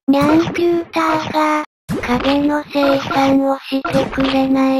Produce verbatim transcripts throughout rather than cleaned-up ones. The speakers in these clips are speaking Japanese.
ニャンピューターが、影の生産をしてくれない。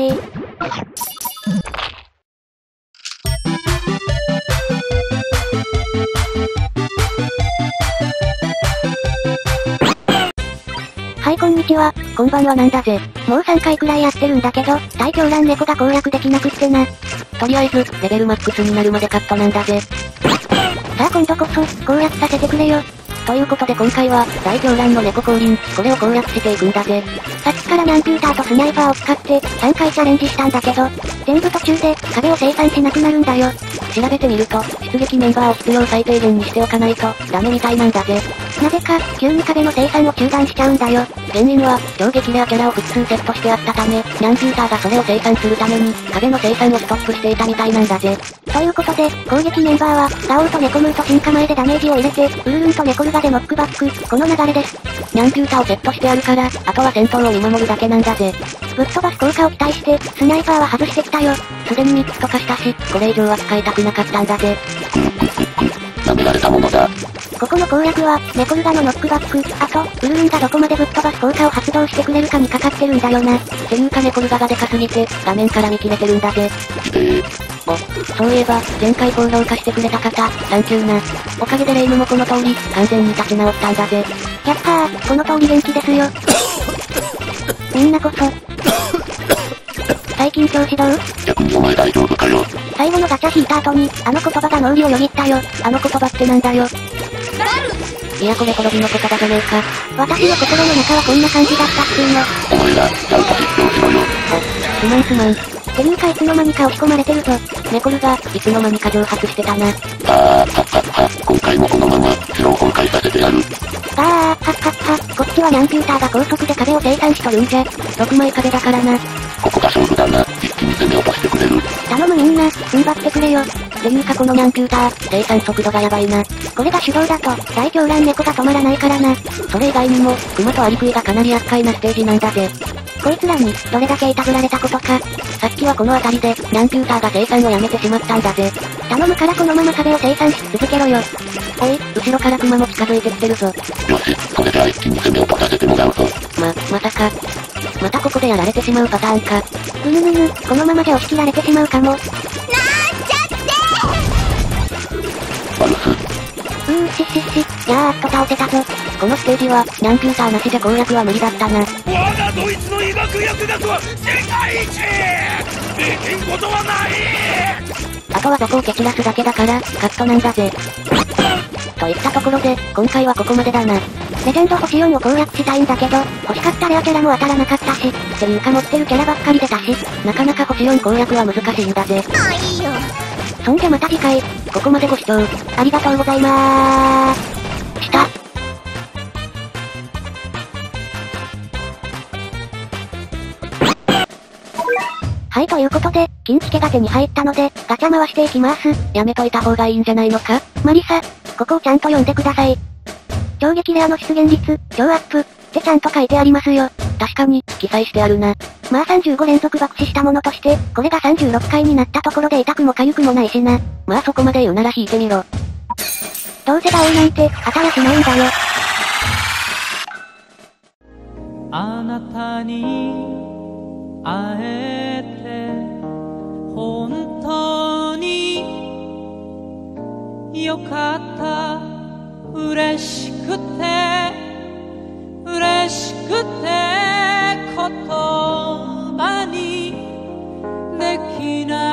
はいこんにちは、こんばんはなんだぜ。もうさんかいくらいやってるんだけど、大狂乱猫が攻略できなくってな。 とりあえず、レベルマックスになるまでカットなんだぜ。さあ今度こそ、攻略させてくれよ。 ということで今回は、大狂乱の猫降臨、これを攻略していくんだぜ。 さっきからニャンピューターとスナイパーを使って、さんかいチャレンジしたんだけど、全部途中で、壁を生産しなくなるんだよ。 調べてみると、出撃メンバーを必要最低限にしておかないと、ダメみたいなんだぜ。 なぜか、急に壁の生産を中断しちゃうんだよ。 原因は、超激レアキャラを複数セットしてあったため、ニャンピューターがそれを生産するために、壁の生産をストップしていたみたいなんだぜ。 ということで、攻撃メンバーは、ガオーとネコムーと進化前でダメージを入れて、ウルルンとネコルガでノックバック、この流れです。 ニャンピューターをセットしてあるから、あとは戦闘を見守るだけなんだぜ。 ぶっ飛ばす効果を期待して、スナイパーは外してきたよ。 すでにみっつとかしたし、これ以上は使いたくなかったんだぜ。 舐められたものだ。 ここの攻略は、ネコルガのノックバック、あと、ウルルンがどこまでぶっ飛ばす効果を発動してくれるかにかかってるんだよな。 ていうかネコルガがでかすぎて、画面から見切れてるんだぜ。お、そういえば、前回高評価してくれた方、サンキューな。おかげでレイムもこの通り、完全に立ち直ったんだぜ。 やったー、この通り元気ですよ。みんなこそ。最近調子どう？ 逆にお前大丈夫かよ。 最後のガチャ引いた後に、あの言葉が脳裏をよぎったよ。 あの言葉ってなんだよ。いやこれ滅びの言葉じゃねえか。 私の心の中はこんな感じだったっつーの。 お前ら、ちゃんと実況しろよ。 お、すまんすまん。 ていうかいつの間にか押し込まれてるぞ。 ネコルが、いつの間にか蒸発してたな。 あー、はっはっは、今回もこのまま、スロー崩壊させてやる。 あー、はっはっは、こっちはニャンピューターが高速で壁を生産しとるんじゃ。 ろくまい壁だからな。 ここが勝負だな、一気に攻め落としてくれる。 頼むみんな、踏ん張ってくれよ。 っていうかこのニャンピューター、生産速度がやばいな。 これが手動だと、大狂乱猫が止まらないからな。 それ以外にも、クマとアリクイがかなり厄介なステージなんだぜ。 こいつらに、どれだけいたぶられたことか。 さっきはこの辺りで、ニャンピューターが生産をやめてしまったんだぜ。 頼むからこのまま壁を生産し続けろよ。 おい、後ろからクマも近づいてきてるぞ。よし、それじゃあ一気に攻め落とさせてもらうぞ。 ま、まさか。またここでやられてしまうパターンか。 ぐぬぬぬ、このままじゃ押し切られてしまうかも。なんちゃバルス。 うーししし、やーっと倒せたぞ。 このステージは、ニャンピューターなしじゃ攻略は無理だったな。 我がドイツの医学薬学は世界一できんことはない。 あとは雑魚を蹴散らすだけだから、カットなんだぜ。といったところで、今回はここまでだな。 レジェンド星よんを攻略したいんだけど、欲しかったレアキャラも当たらなかったし、っていうか持ってるキャラばっかり出たし、 なかなか星よん攻略は難しいんだぜ。 もういいよ。そんじゃまた次回、 ここまでご視聴、 ありがとうございまーす。した。はいということで、金付けが手に入ったので、ガチャ回していきます。 やめといた方がいいんじゃないのか？ マリサ、ここをちゃんと読んでください。超激レアの出現率、超アップ、ってちゃんと書いてありますよ。 確かに、記載してあるな。 まあさんじゅうご連続爆死したものとして、これがさんじゅうろっかいになったところで痛くも痒くもないしな。 まあそこまで言うなら引いてみろ。 どうせが多いなんて、当たやしないんだよ。 あなたに会えて本当によかった。嬉しくて嬉しくて言葉にできない